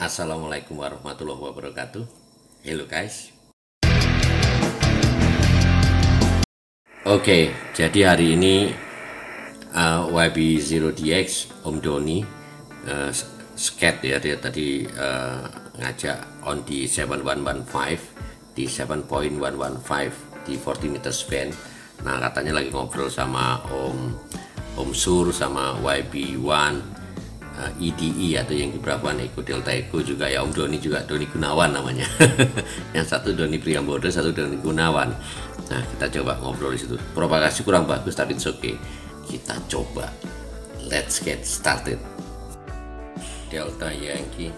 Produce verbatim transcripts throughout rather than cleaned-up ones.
Assalamualaikum warahmatullahi wabarakatuh. Hello guys. Oke, jadi hari ini uh, Y B zero D X Om Doni uh, skat ya, dia tadi uh, ngajak on di tujuh satu lima di tujuh point satu lima di empat puluh meter span. Nah, katanya lagi ngobrol sama Om Om Sur sama Y B satu Uh, E D E atau yang berapa Eko Delta Eko juga ya, Om Doni juga, Doni Gunawan namanya. Yang satu Doni Priambodo, satu Doni Gunawan. Nah, kita coba ngobrol di situ. Propagasi kurang bagus tapi it's okay. Kita coba. Let's get started. Delta Yankee.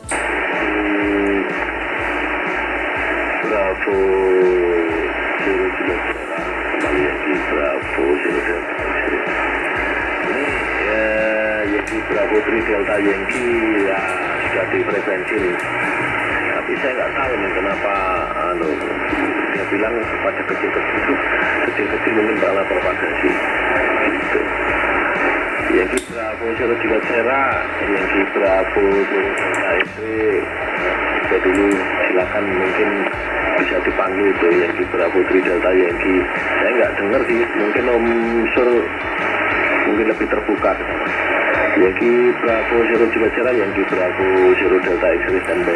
Bravo zero zero kembali Yankee Bravo zero Delta. Ini ya Yankee Bravo tiga Delta Yankee ya sudah di frekuensi nih. Tapi saya nggak tahu nih kenapa anu dia bilang pada kecil-kecil kecil-kecil mungkin karena propagasi gitu. Yankee Bravo zero tiga Sierra, Yankee Bravo zero Delta itu ya dulu silakan mungkin bisa dipanggil itu Yankee Bravo tiga Delta Yankee. Saya nggak dengar sih, mungkin Om Sur mungkin lebih terbuka. Yankee Bravo zero tiga Sierra, Yankee Bravo zero Delta X-ray standby.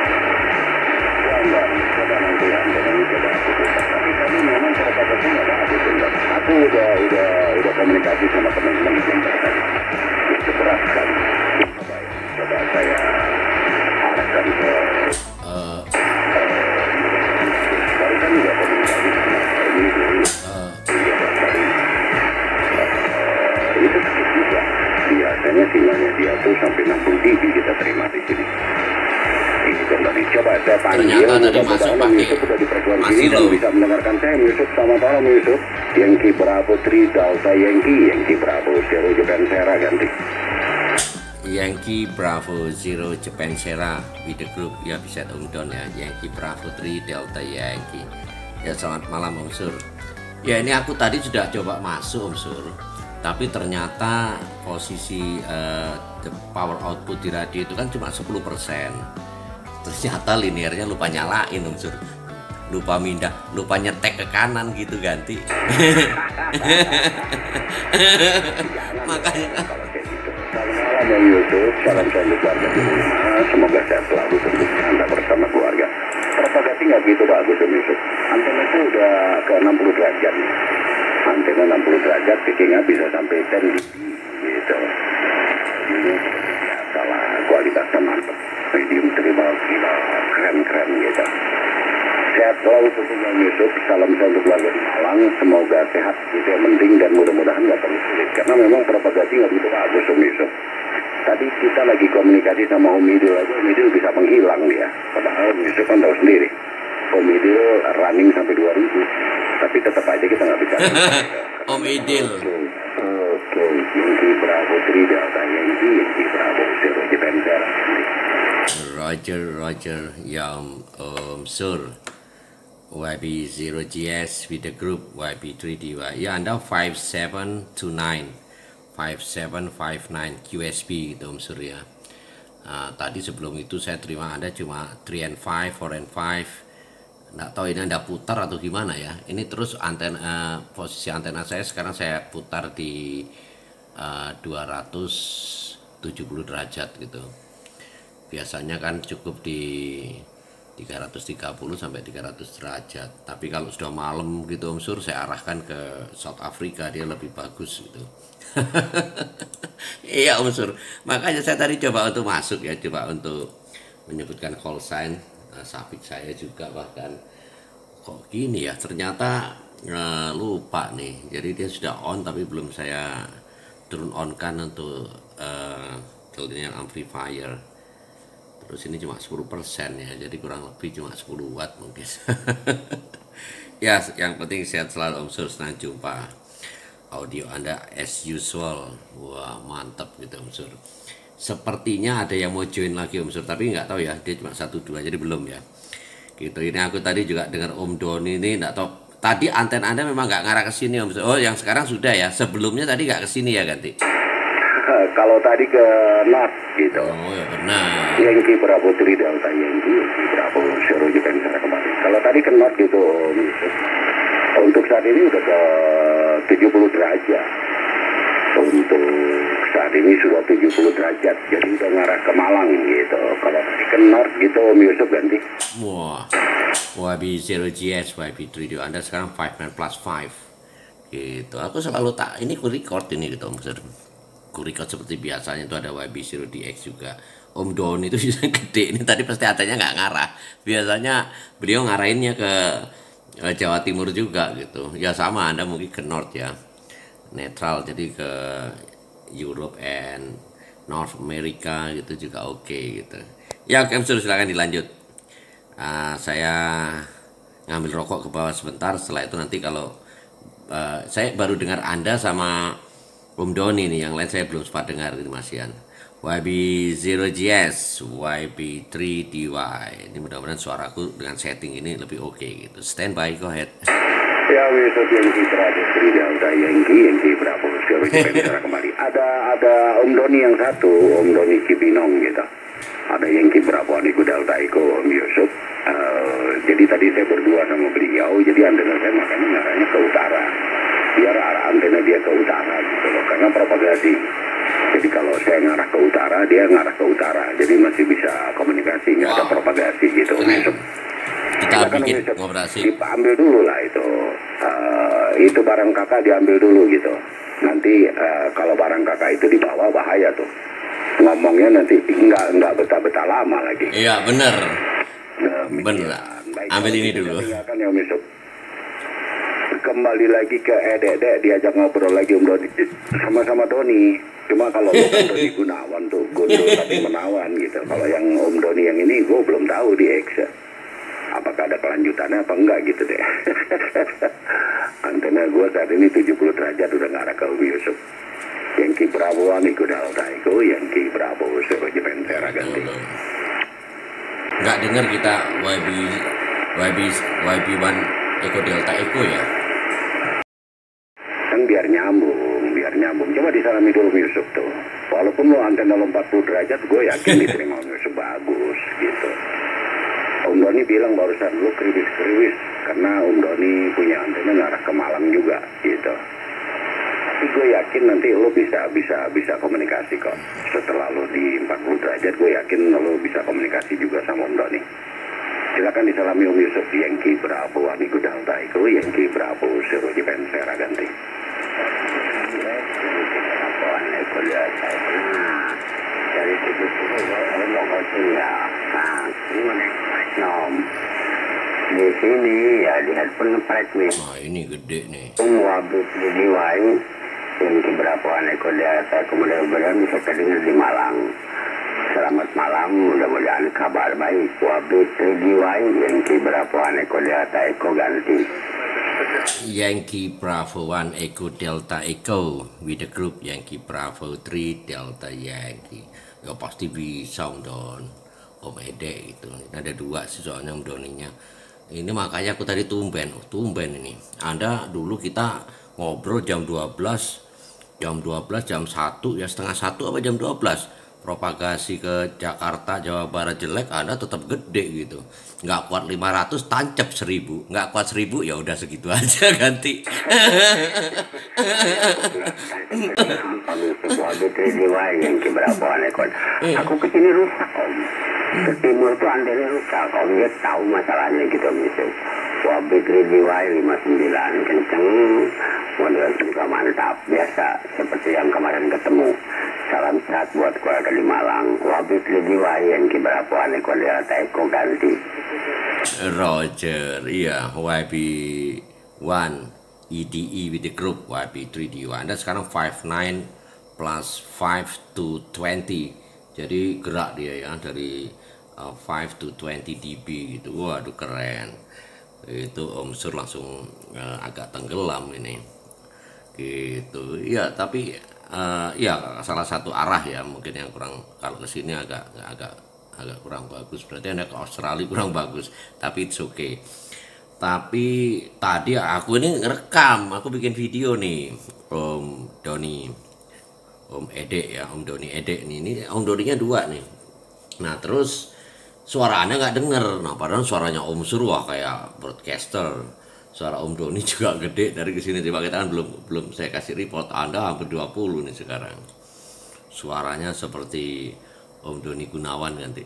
Aku udah udah udah komunikasi sama teman-teman yang terkait. Keberatan. Coba saya arahkan ke. Uh, Baru kan udah komunikasi sama ini dulu. uh, Itu sedikit juga. Biasanya sinyalnya dia tuh sampai enam puluh dB kita terima di sini. Ini kembali coba saya panggil. Ternyata tadi masuk pakai Yusuf sudah di frekuensi masih ini dan low. bisa mendengarkan saya. Yusuf, selamat malam Yusuf. Yankee Bravo tiga Delta Yankee, Yankee Bravo zero Japan Sierra ganti. Yankee Bravo zero Japan Sierra with the group ya, bisa Om Don ya. Yankee Bravo tiga Delta Yankee. Ya, selamat malam Om Sur. Ya, ini aku tadi sudah coba masuk Om Sur, tapi ternyata posisi uh, the power output di radio itu kan cuma sepuluh persen. Ternyata linearnya lupa nyalain Om Sur, lupa mindah, lupa nyetek ke kanan gitu, ganti. Makanya Kalau kayak gitu. Selamat malam Om Yusuf, salam salam keluarga di rumah. Semoga sehat selalu tentunya Anda bersama keluarga. Propagasi nggak begitu bagus Om Yusuf. Antena itu udah ke enam puluh derajat. Antena enam puluh derajat, pickingnya bisa sampai sepuluh dB gitu. Ini salah kualitasnya mantap. Medium terima keren-keren gitu. Sehat selalu tentunya Yusuf. Salam salam untuk keluarga di Malang. Semoga sehat, itu yang penting, dan mudah-mudahan nggak terlalu sulit. Karena memang propagasi nggak begitu bagus Om Yusuf. Tadi kita lagi komunikasi sama Om Idul aja, Om Idul bisa menghilang dia. Padahal Om Yusuf kan tahu sendiri. Om Idul running sampai dua ribu. Tapi tetap aja kita nggak bisa. Om Idil. Oke, Yankee Bravo tiga Delta Yankee, Yankee Bravo zero Japan Sierra. Roger, Roger, ya Om, Om Sur. Y B zero G S with the group Y B three D Y. Ya, Anda five seven two nine, five seven five nine Q S B gitu Om Sur ya. Nah, tadi sebelum itu saya terima Anda cuma three and five, four and five. Nggak tahu ini Anda putar atau gimana ya. Ini terus antena, uh, posisi antena saya sekarang saya putar di uh, dua ratus tujuh puluh derajat gitu. Biasanya kan cukup di tiga ratus tiga puluh sampai tiga ratus derajat. Tapi kalau sudah malam gitu Om Sur, saya arahkan ke South Africa, dia lebih bagus gitu. Iya Om Sur. Makanya saya tadi coba untuk masuk ya, coba untuk menyebutkan call sign uh, Safik saya juga, bahkan kok gini ya, ternyata uh, lupa nih. Jadi dia sudah on tapi belum saya turun on kan untuk uh, linear amplifier. Terus ini cuma sepuluh persen ya, jadi kurang lebih cuma sepuluh watt mungkin. Ya, yang penting sehat selalu Om Sur, senang jumpa. Audio Anda as usual. Wah, mantap gitu Om Sur. Sepertinya ada yang mau join lagi Om Sur, tapi nggak tahu ya, dia cuma satu dua, jadi belum ya. Gitu, ini aku tadi juga dengar Om Doni ini, nggak tahu. Tadi antena Anda memang nggak ngarah ke sini Om Sur. Oh, yang sekarang sudah ya, sebelumnya tadi nggak ke sini ya, ganti. kalau tadi ke North gitu. Oh ya benar. Yankee Bravo Tri Delta Yankee, Yankee Bravo Zero Japan secara kembali. Kalau tadi ke North gitu, Om Yusuf. Untuk saat ini udah ke tujuh puluh derajat. Untuk saat ini sudah tujuh puluh derajat, jadi udah ngarah ke Malang gitu. Kalau tadi ke North gitu, Om Yusuf ganti. Wah, Y B zero G S, Y B three D, Anda sekarang five nine plus five. Gitu. Aku selalu tak, ini ku record ini gitu Om Sir. Ku record seperti biasanya itu ada Y B zero D X juga. Om Don itu bisa gede, ini tadi pasti adanya nggak ngarah. Biasanya beliau ngarahinnya ke eh, Jawa Timur juga gitu. Ya sama, Anda mungkin ke North ya. Netral, jadi ke Europe and North America gitu juga oke okay, gitu. Ya oke Om Sur, silakan dilanjut. Uh, saya ngambil rokok ke bawah sebentar, setelah itu nanti kalau uh, saya baru dengar Anda sama Om Doni nih, yang lain saya belum sempat dengar gitu Mas Ian. Y B zero G S, Y B three D Y. Ini mudah-mudahan suaraku dengan setting ini lebih oke okay, gitu. Stand by, go ahead. Ya, Yusuf Yankee Bravo Tri Delta Yankee, Yankee Bravo Zero Japan kembali. Ada ada Om Doni yang satu, Om Doni Cibinong gitu. Ada Yankee Bravo Aniku Delta Eko, Om Yusuf. Uh, jadi tadi saya berdua sama beliau, jadi antena saya makanya ngarahnya ke utara. Biar arah antena dia ke utara gitu loh, karena propagasi. Jadi kalau saya ngarah ke utara, dia ngarah ke utara. Jadi masih bisa komunikasi, nggak wow. ada propagasi gitu, Om Yusuf. Kita bikin ngobrasi. Ambil dulu lah itu. Uh, itu barang kakak diambil dulu gitu. Nanti uh, kalau barang kakak itu dibawa bahaya tuh. Ngomongnya nanti nggak nggak betah-betah lama lagi. Iya bener. Nah, bener. Ambil ini dulu. Ya, kembali lagi ke Edek-Dek, diajak ngobrol lagi Om Doni. Sama-sama Doni. Cuma kalau bukan Doni Gunawan tuh, Gondol tapi Menawan gitu. Kalau yang Om Doni yang ini gue belum tahu di X. Apakah ada kelanjutannya apa enggak gitu deh. Antena gue saat ini tujuh puluh derajat udah ngarah ke Om Yusuf. Yankee Bravo Aniku Delta Eko, Yankee Bravo Zero Japan Sierra ganti. Nggak dengar kita Y B Y B Y B one Eko Delta Eko ya. Kan biar nyambung, biar nyambung. Coba disalami dulu Om Yusuf tuh. Walaupun lo antena lo empat puluh derajat, gue yakin diterima Om Yusuf bagus gitu. Om Doni bilang barusan lu kriwis-kriwis karena Om Doni punya antena ngarah ke Malang juga gitu. Tapi gue yakin nanti lo bisa bisa bisa komunikasi kok. Setelah lo di empat puluh derajat, gue yakin lo bisa komunikasi juga sama Om Doni. Silakan disalami Om Yusuf. Yankee Bravo Aniku Delta Eko, Yankee Bravo Zero Japan Sierra ganti. Dari situ saya mau kosin ya. Nah, ini mana? Nom. Di sini ya di handphone ngeprek nih. Nah ini gede nih. Wabit di Diwai. Yang berapa aneko data kemudian bisa terdengar di Malang. Selamat malam, mudah-mudahan kabar baik. Wabit di Diwai yang berapa aneko data Eko ganti. Yankee Bravo one Echo Delta Echo with the group Yankee Bravo three Delta Yankee. Ya pasti bisa Om Don, Om Ede itu. Ada dua sih soalnya Om Doninya. Ini makanya aku tadi tumben, oh, tumben ini. Anda dulu kita ngobrol jam dua belas, jam dua belas, jam satu, ya setengah satu apa jam dua belas. Propagasi ke Jakarta, Jawa Barat jelek, Anda tetap gede gitu. Nggak kuat lima ratus, tancap seribu. Nggak kuat seribu, ya udah segitu aja ganti. Aku kesini rusak Om. Ke timur tuh antena rusak. Om dia tahu masalahnya gitu Om. Wabit Ridiwai lima puluh sembilan kenceng, model juga mantap, biasa seperti yang kemarin ketemu. Salam sehat buat keluarga di Malang. Wabit Ridiwai yang kiberapa aneko Delta Eko ganti. Roger, iya Y B one E D E with the group Y B three D Y. Anda sekarang five nine plus five to twenty. Jadi gerak dia ya dari uh, five to twenty dB gitu. Waduh keren. Itu Om Sur langsung uh, agak tenggelam ini gitu ya. Tapi uh, ya salah satu arah ya mungkin yang kurang, kalau ke sini agak agak agak kurang bagus, berarti Anda ke Australia kurang bagus, tapi it's okay. Tapi tadi aku ini ngerekam, aku bikin video nih Om Doni, Om Ede ya, Om Doni Ede nih. Ini Om Doninya dua nih. Nah terus suara Anda nggak denger. Nah padahal suaranya Om Sur wah kayak broadcaster. Suara Om Doni juga gede dari kesini. Coba kita kan belum belum saya kasih report, Anda hampir dua puluh nih sekarang. Suaranya seperti Om Doni Gunawan nanti.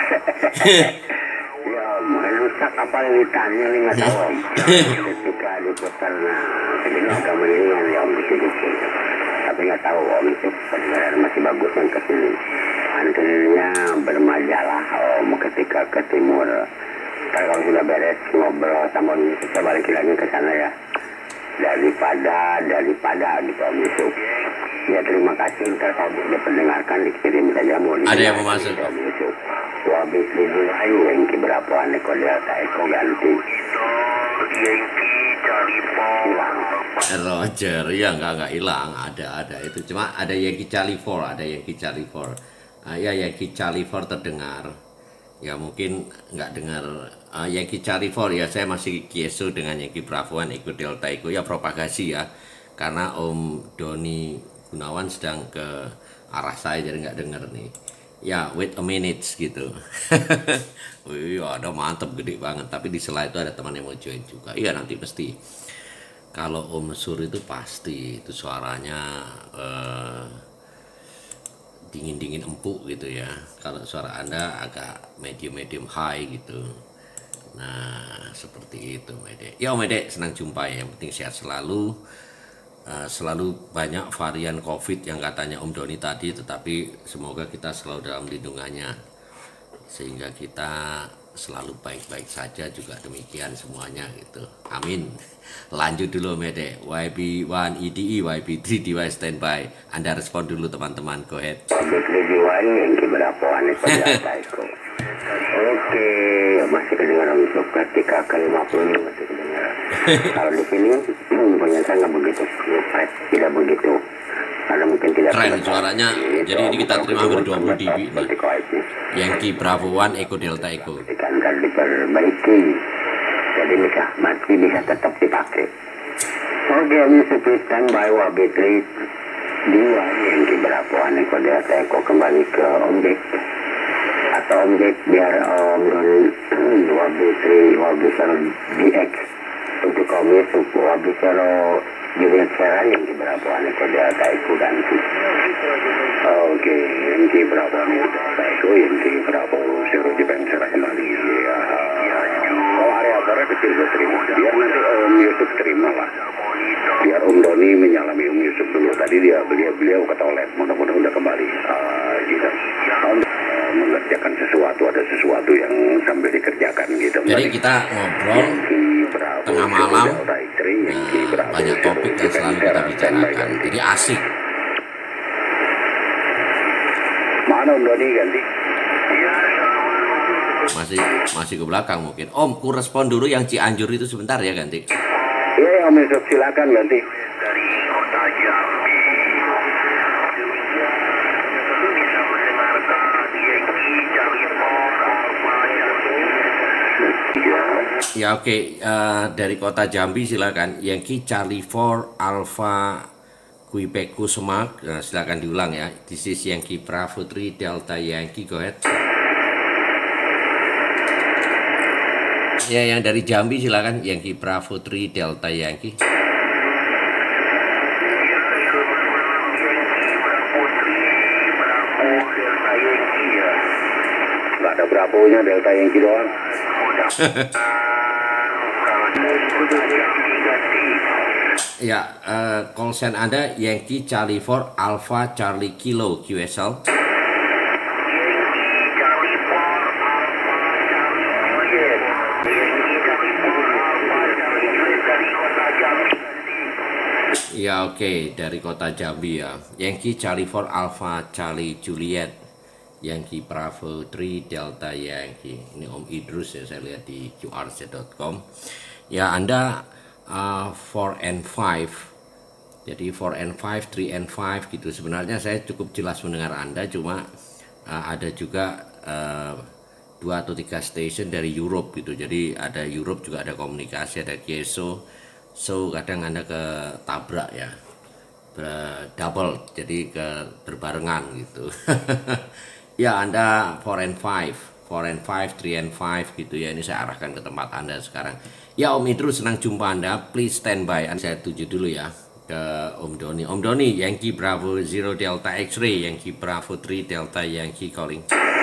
Ya om, rusak apa yang ditanya nih nggak tahu om. Ketika diputar segini agama ini ya om dikit-dikit. Tapi nggak tahu om itu pendengaran masih bagus yang ke sini. Antenanya bermajalah om ketika ke timur. Kalau sudah beres ngobrol sama om Yusuf, saya balik lagi ke sana ya. Daripada daripada gitu om Yusuf. Ya terima kasih, ntar kalau sudah pendengarkan dikirim saja mau ada yang mau masuk om Yusuf. Wabi seribu ayo yang berapa Eko Delta Eko ganti. Hilang. Roger, ya nggak nggak hilang, ada ada itu cuma ada Yankee Charlie four, ada Yankee Charlie four. Uh, ya Yankee Charlie four terdengar. Ya mungkin nggak dengar uh, Yankee Charlie four ya, saya masih kieso dengan Yankee Bravo One Eko Delta Eko ya, propagasi ya, karena Om Doni Gunawan sedang ke arah saya jadi nggak dengar nih. Ya wait a minute gitu. Wih ada mantep gede banget, tapi di sela itu ada teman yang mau join juga. Iya nanti pasti. Kalau Om Sur itu pasti itu suaranya uh, dingin-dingin empuk gitu ya. Kalau suara Anda agak medium-medium high gitu. Nah seperti itu Mede. Ya Om Mede, senang jumpa ya, yang penting sehat selalu. Uh, selalu banyak varian COVID yang katanya Om Doni tadi, tetapi semoga kita selalu dalam lindungannya sehingga kita selalu baik-baik saja, juga demikian semuanya gitu. Amin. Lanjut dulu Mede. Y B one E D E, Y B three D Y standby. Anda respon dulu teman-teman, go ahead. Y B three D Y yang berapa Eko Delta Eko. Oke, masih kedengaran untuk ketika ke lima puluh masih kedengaran. Kalau di sini ternyata nggak begitu fresh, tidak begitu. Karena mungkin tidak keren suaranya. Jadi ini kita terima hampir dua puluh dB nih. Yankee Bravo One Eko Delta Eko. Akan diperbaiki, jadi bisa masih bisa tetap dipakai. Oke, ini seperti standby Y B three D Y Yankee Bravo One Eko Delta Eko kembali ke objek atau objek biar Om Doni Y B three Y B zero D X untuk Om Yusuf Y B zero Juliet Serra yang di berapa Eko Delta Eko ganti. Oke, yang di berapa Eko Delta Eko yang di berapa zero Juliet Serra kembali. Kalau area sore kecil gue terima, biar nanti Om Yusuf terima lah. Biar Om Doni menyalami Om Yusuf dulu. Tadi dia beliau-beliau ke toilet, mudah-mudahan udah kembali. Uh, gitu. Om uh, mengerjakan sesuatu, ada sesuatu yang sambil dikerjakan gitu. Jadi kita ngobrol tengah malam, nah, banyak topik yang selalu kita bicarakan, jadi asik. Mana Om Doni ganti? Masih masih ke belakang mungkin. Om, ku respon dulu yang Cianjur itu sebentar ya ganti. Iya Om Yusuf, silakan ganti. Dari kota Jambi. Bisa mendengarkan Yankee Charlie four Alpha Ya oke, okay. uh, dari kota Jambi silakan Yankee Charlie four Alpha Quebecu Semark. Nah, silakan diulang ya. This is Yankee Bravo three Delta Yankee, go ahead. Ya yang dari Jambi silakan Yankee Bravo three Delta Yankee. Nggak ada Bravo-nya, Delta Yankee doang. Ya, uh, call sign Anda Yankee Charlie four Alpha Charlie Kilo Q S L. Ya oke, okay. Dari kota Jambi ya. Yankee Charlie four Alpha Charlie Juliet Yankee Bravo three Delta Yankee. Ini Om Idrus ya, saya lihat di Q R Z dot com. Ya Anda uh, four and five. Jadi four and five, three and five gitu. Sebenarnya saya cukup jelas mendengar Anda, cuma uh, ada juga uh, dua atau tiga station dari Europe gitu. Jadi ada Europe juga ada komunikasi, ada Kieso. So kadang Anda ketabrak ya, double, jadi ke berbarengan gitu. Ya, Anda four and five, four and five, three and five gitu ya. Ini saya arahkan ke tempat Anda sekarang. Ya Om Idrus, senang jumpa Anda. Please stand by. Saya tuju dulu ya ke Om Doni. Om Doni, Yankee Bravo Zero Delta X-ray, Yankee Bravo three Delta Yankee calling.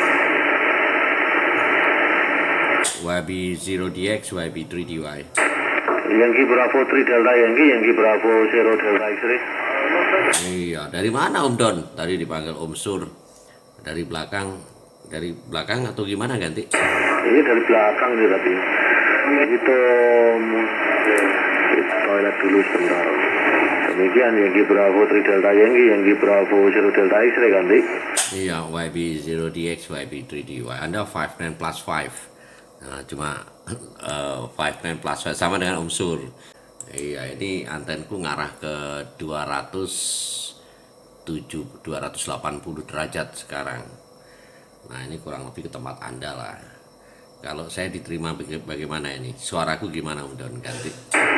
Y B zero D X, Y B three D Y. Yankee Bravo three Delta Yankee, Yankee Bravo zero Delta X-ray. Iya, dari mana Om Don? Tadi dipanggil Om Sur. Dari belakang, dari belakang atau gimana ganti? Ini dari belakang nih tadi. Itu toilet dulu sebentar. Demikian Yankee Bravo three Delta Yankee, Yankee Bravo zero Delta X-ray ganti. Iya, Y B zero D X, Y B three D Y. Anda five nine plus five. Nah, cuma uh, five nine plus five sama dengan Om Sur. Iya, ini antenku ngarah ke dua ratus tujuh, dua ratus delapan puluh derajat sekarang. Nah, ini kurang lebih ke tempat Anda lah. Kalau saya diterima bagaimana ini? Suaraku gimana Om Don ganti?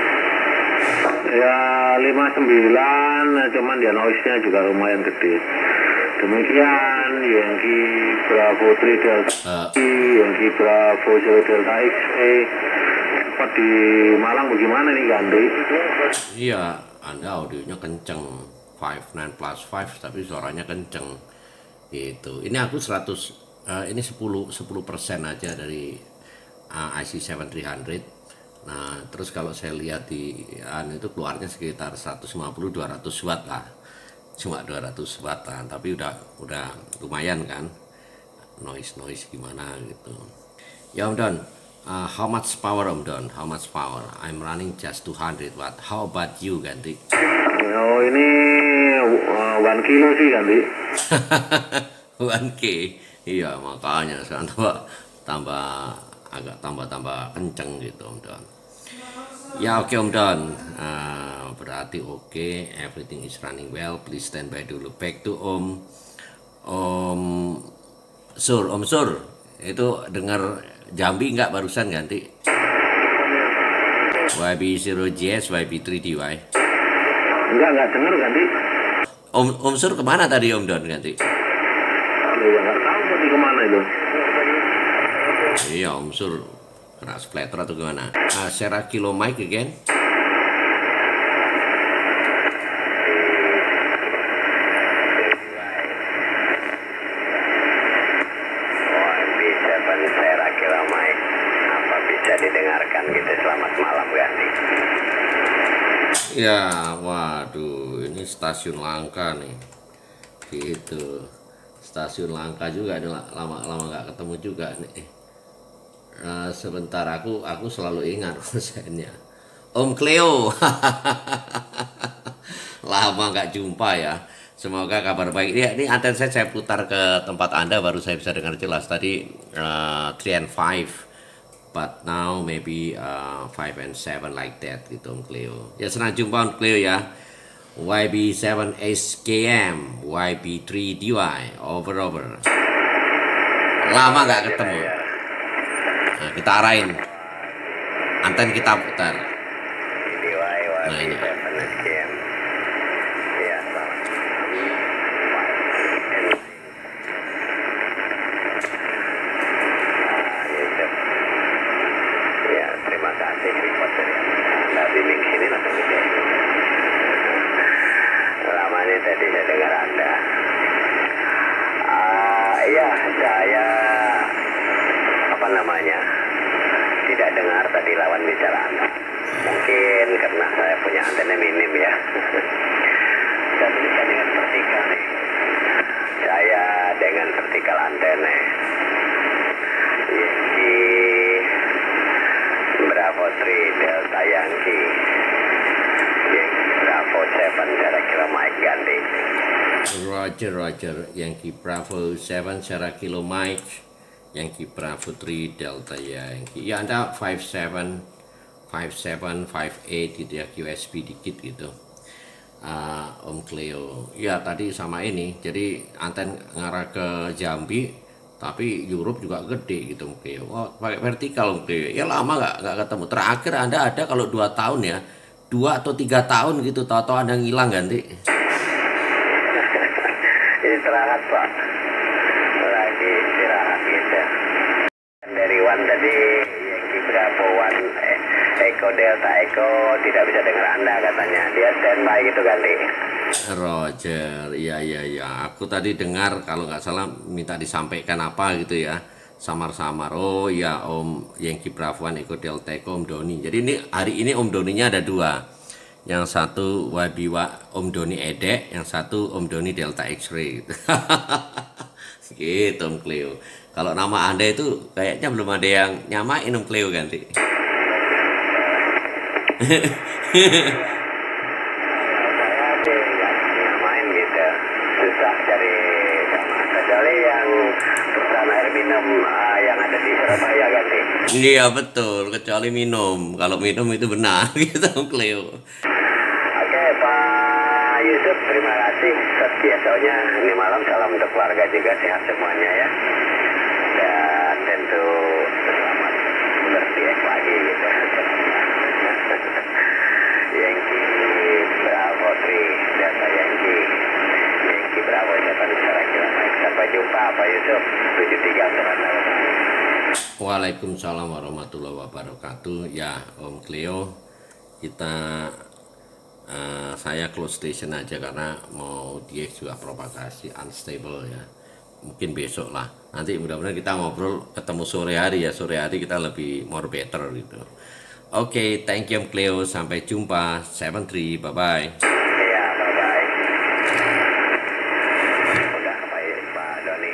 Ya lima sembilan, cuman dia noise-nya juga lumayan gede. Demikian Yankee Bravo three Delta Uh, Yankee Bravo zero Delta X-ray. Cepat di Malang bagaimana nih ganti? iya, Anda audionya kenceng. five nine plus five tapi suaranya kenceng. Gitu. Ini aku seratus, uh, ini sepuluh persen aja dari uh, I C seven three hundred. Nah, terus kalau saya lihat di anu itu keluarnya sekitar seratus lima puluh dua ratus watt lah. Cuma dua ratus watt lah, tapi udah udah lumayan kan. Noise-noise gimana gitu. Ya Om Don, uh, how much power Om Don? How much power? I'm running just two hundred watt. How about you ganti? Oh ini uh, one kilo sih ganti. one K. Iya, makanya sekarang tambah tambah agak tambah-tambah kenceng gitu Om Don. Ya oke okay, Om Don, uh, berarti oke, okay. Everything is running well. Please stand by dulu. Back to Om Om Sur, Om Sur, itu dengar Jambi nggak barusan ganti? Y B zero J S, Y B three D Y. Enggak, enggak dengar ganti. Om Om Sur kemana tadi Om Don ganti? Ya nggak tahu tadi kemana itu. Iya Om Sur kena splatter atau gimana? Uh, Sarah Kilo Mike again. Sarah Kilo Mike. Apa bisa didengarkan gitu? Selamat malam ganti. Ya, waduh, ini stasiun langka nih. Gitu. Stasiun langka juga, lama-lama nggak ketemu juga nih. Uh, sebentar, aku aku selalu ingat dosennya Om Cleo. Lama nggak jumpa ya. Semoga kabar baik. Ya, ini anten saya saya putar ke tempat Anda baru saya bisa dengar jelas. Tadi uh, three and five, but now maybe uh, five and seven like that gitu Om Cleo. Ya senang jumpa Om Cleo ya. Y B seven S K M, Y B three D Y, over over. Lama nggak ketemu. Nah, kita arahin. Anten kita putar. Nah ini. Ya, terima kasih reporter. Dari link sini langsung ke lama nih tadi saya dengar Anda. Uh, iya, saya apa namanya tidak dengar tadi lawan bicara Anda. Mungkin karena saya punya antena minim ya. Saya bisa dengan vertikal nih. Saya dengan vertikal antena. Yankee Bravo three Delta Yankee. Yankee Bravo seven Sarah Kilo Mike ganti. Roger Roger Yankee Bravo seven Sarah Kilo Mike, Yankee Bravo three Delta Yankee. Ya Anda five seven five seven five eight gitu ya, Q S P dikit gitu. Uh, Om Cleo. Ya tadi sama ini. Jadi anten ngarah ke Jambi, tapi Europe juga gede gitu Om Cleo. Oh, pakai vertikal Om Cleo. Ya lama nggak nggak ketemu. Terakhir Anda ada kalau dua tahun ya, dua atau tiga tahun gitu. Tahu-tahu Anda ngilang ganti. istirahat Pak. Lagi istirahat gitu. Dari Wan tadi Yankee Bravo One eh, Eko Delta Eko tidak bisa dengar Anda katanya. Dia standby gitu ganti. Roger, iya iya iya. Aku tadi dengar kalau nggak salah minta disampaikan apa gitu ya, samar-samar. Oh ya Om Yankee Bravo One Eko Delta Eko Om Doni. Jadi ini hari ini Om Doninya ada dua. Yang satu Y B Om Doni Edek, yang satu Om Doni Delta X-ray. Gitu. Gitu Om Cleo. Kalau nama Anda itu kayaknya belum ada yang nyamain Om Cleo ganti. Susah cari sama kecuali yang perusahaan air minum uh, yang ada di Surabaya ganti. Iya betul, kecuali minum. Kalau minum itu benar gitu Om Cleo. Oke Pak Yusuf, terima kasih. Biasanya ini malam salam untuk keluarga juga, sehat semuanya ya. Dan tentu selamat bersiap lagi gitu. Yankee Bravo three Delta Yankee. Yankee Bravo Japan secara kilometer. Sampai jumpa Pak Yusuf. tujuh tiga Surabaya. Waalaikumsalam warahmatullahi wabarakatuh. Ya Om Cleo, kita uh, saya close station aja karena mau dia juga propagasi unstable ya. Mungkin besok lah. Nanti mudah-mudahan kita ngobrol ketemu sore hari ya. Sore hari kita lebih more better gitu. Oke, okay, thank you Om Cleo. Sampai jumpa. seven three, bye bye. Iya, bye bye. Udah baik Pak Doni.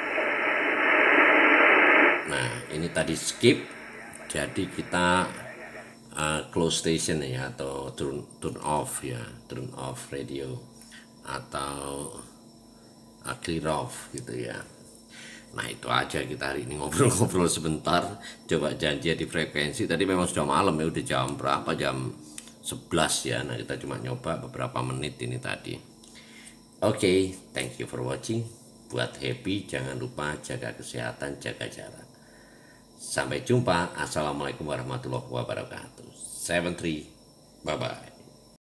Nah, ini tadi skip. Jadi kita uh, close station ya, atau turn turn off ya, turn off radio atau uh, clear off gitu ya. Nah itu aja kita hari ini ngobrol-ngobrol sebentar. Coba janji di frekuensi. Tadi memang sudah malam ya, udah jam berapa, jam sebelas ya. Nah kita cuma nyoba beberapa menit ini tadi. Oke, okay, thank you for watching. Buat happy jangan lupa jaga kesehatan, jaga jarak. Sampai jumpa. Assalamualaikum warahmatullahi wabarakatuh. seven three, bye bye.